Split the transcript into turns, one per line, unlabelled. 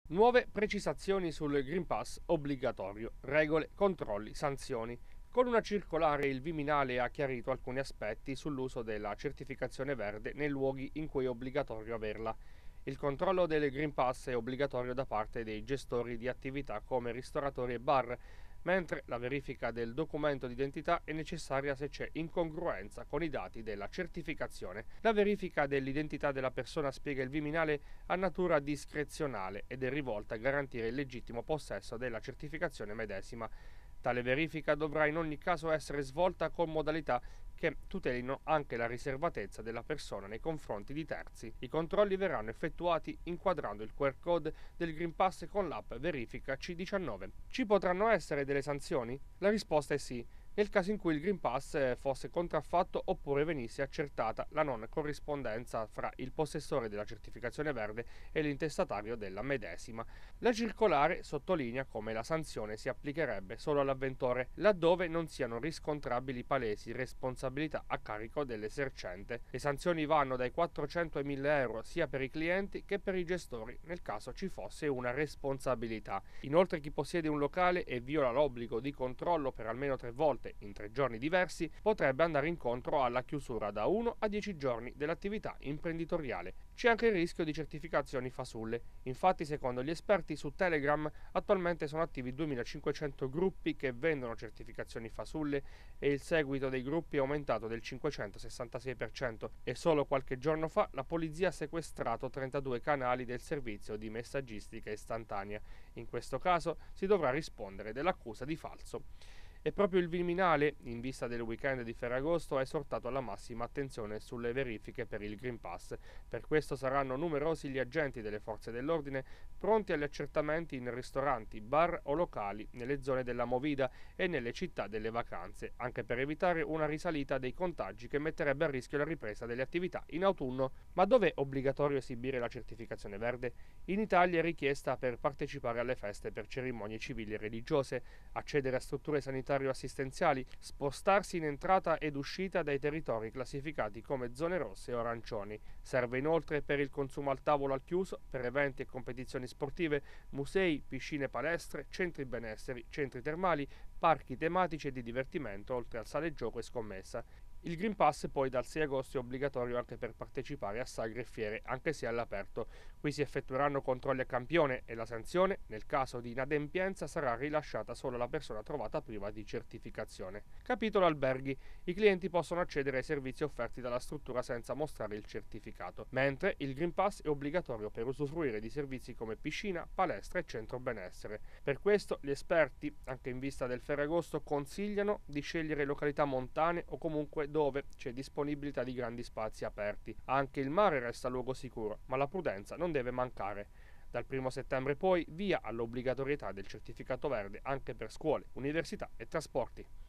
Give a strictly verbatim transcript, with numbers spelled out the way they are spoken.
Nuove precisazioni sul Green Pass obbligatorio, regole, controlli, sanzioni. Con una circolare il Viminale ha chiarito alcuni aspetti sull'uso della certificazione verde nei luoghi in cui è obbligatorio averla. Il controllo del Green Pass è obbligatorio da parte dei gestori di attività come ristoratori e bar, mentre la verifica del documento d'identità è necessaria se c'è incongruenza con i dati della certificazione. La verifica dell'identità della persona, spiega il Viminale, ha natura discrezionale ed è rivolta a garantire il legittimo possesso della certificazione medesima. Tale verifica dovrà in ogni caso essere svolta con modalità che tutelino anche la riservatezza della persona nei confronti di terzi. I controlli verranno effettuati inquadrando il Q R code del Green Pass con l'app Verifica C diciannove. Ci potranno essere delle sanzioni? La risposta è sì, nel caso in cui il Green Pass fosse contraffatto oppure venisse accertata la non corrispondenza fra il possessore della certificazione verde e l'intestatario della medesima. La circolare sottolinea come la sanzione si applicherebbe solo all'avventore laddove non siano riscontrabili palesi responsabilità a carico dell'esercente. Le sanzioni vanno dai quattrocento ai mille euro sia per i clienti che per i gestori nel caso ci fosse una responsabilità. Inoltre chi possiede un locale e viola l'obbligo di controllo per almeno tre volte in tre giorni diversi potrebbe andare incontro alla chiusura da uno a dieci giorni dell'attività imprenditoriale. C'è anche il rischio di certificazioni fasulle. Infatti, secondo gli esperti su Telegram, attualmente sono attivi duemilacinquecento gruppi che vendono certificazioni fasulle e il seguito dei gruppi è aumentato del cinquecentosessantasei per cento e solo qualche giorno fa la polizia ha sequestrato trentadue canali del servizio di messaggistica istantanea. In questo caso si dovrà rispondere dell'accusa di falso. E proprio il Viminale, in vista del weekend di Ferragosto, ha esortato alla massima attenzione sulle verifiche per il Green Pass. Per questo saranno numerosi gli agenti delle forze dell'ordine pronti agli accertamenti in ristoranti, bar o locali nelle zone della Movida e nelle città delle vacanze, anche per evitare una risalita dei contagi che metterebbe a rischio la ripresa delle attività in autunno. Ma dov'è obbligatorio esibire la certificazione verde? In Italia è richiesta per partecipare alle feste per cerimonie civili e religiose, accedere a strutture sanitarie assistenziali, spostarsi in entrata ed uscita dai territori classificati come zone rosse o arancioni. Serve inoltre per il consumo al tavolo al chiuso, per eventi e competizioni sportive, musei, piscine, palestre, centri benesseri, centri termali, parchi tematici e di divertimento, oltre al sale gioco e scommessa. Il Green Pass poi dal sei agosto è obbligatorio anche per partecipare a sagre e fiere, anche se all'aperto. Qui si effettueranno controlli a campione e la sanzione, nel caso di inadempienza, sarà rilasciata solo alla persona trovata priva di certificazione. Capitolo alberghi. I clienti possono accedere ai servizi offerti dalla struttura senza mostrare il certificato, mentre il Green Pass è obbligatorio per usufruire di servizi come piscina, palestra e centro benessere. Per questo gli esperti, anche in vista del Ferragosto, consigliano di scegliere località montane o comunque dove c'è disponibilità di grandi spazi aperti. Anche il mare resta luogo sicuro, ma la prudenza non deve mancare. Dal primo settembre poi via all'obbligatorietà del certificato verde anche per scuole, università e trasporti.